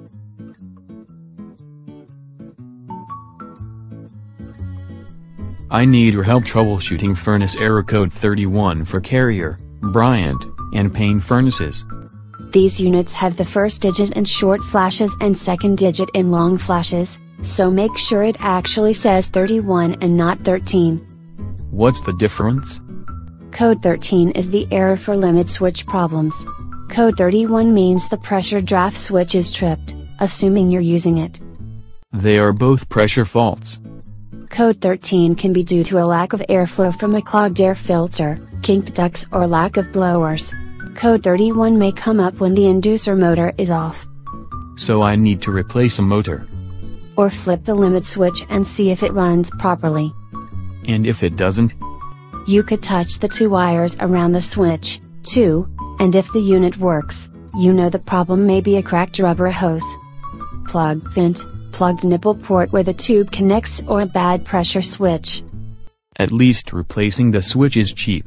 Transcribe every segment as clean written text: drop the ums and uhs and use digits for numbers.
I need your help troubleshooting furnace error code 31 for Carrier, Bryant, and Payne furnaces. These units have the first digit in short flashes and second digit in long flashes, so make sure it actually says 31 and not 13. What's the difference? Code 13 is the error for limit switch problems. Code 31 means the pressure draft switch is tripped, assuming you're using it. They are both pressure faults. Code 13 can be due to a lack of airflow from a clogged air filter, kinked ducts, or lack of blowers. Code 31 may come up when the inducer motor is off. So I need to replace a motor. Or flip the limit switch and see if it runs properly. And if it doesn't? You could touch the two wires around the switch, too, and if the unit works, you know the problem may be a cracked rubber hose, plug vent, plugged nipple port where the tube connects, or a bad pressure switch. At least replacing the switch is cheap.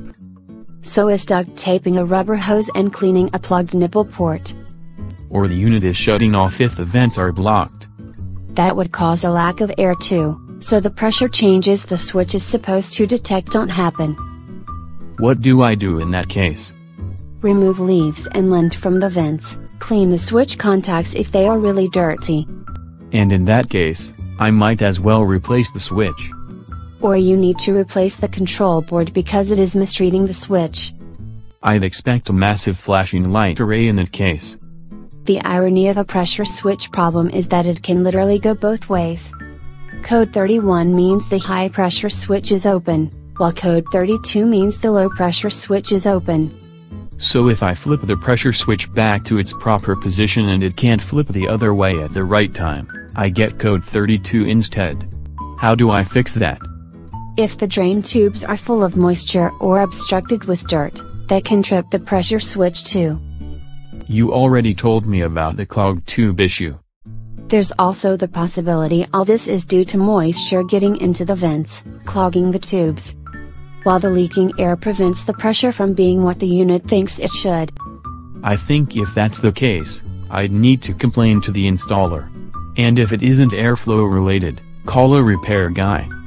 So is duct taping a rubber hose and cleaning a plugged nipple port. Or the unit is shutting off if the vents are blocked. That would cause a lack of air too, so the pressure changes the switch is supposed to detect don't happen. What do I do in that case? Remove leaves and lint from the vents, clean the switch contacts if they are really dirty. And in that case, I might as well replace the switch. Or you need to replace the control board because it is misreading the switch. I'd expect a massive flashing light array in that case. The irony of a pressure switch problem is that it can literally go both ways. Code 31 means the high pressure switch is open, while code 32 means the low pressure switch is open. So if I flip the pressure switch back to its proper position and it can't flip the other way at the right time, I get code 32 instead. How do I fix that? If the drain tubes are full of moisture or obstructed with dirt, that can trip the pressure switch too. You already told me about the clogged tube issue. There's also the possibility all this is due to moisture getting into the vents, clogging the tubes. While the leaking air prevents the pressure from being what the unit thinks it should. I think if that's the case, I'd need to complain to the installer. And if it isn't airflow related, call a repair guy.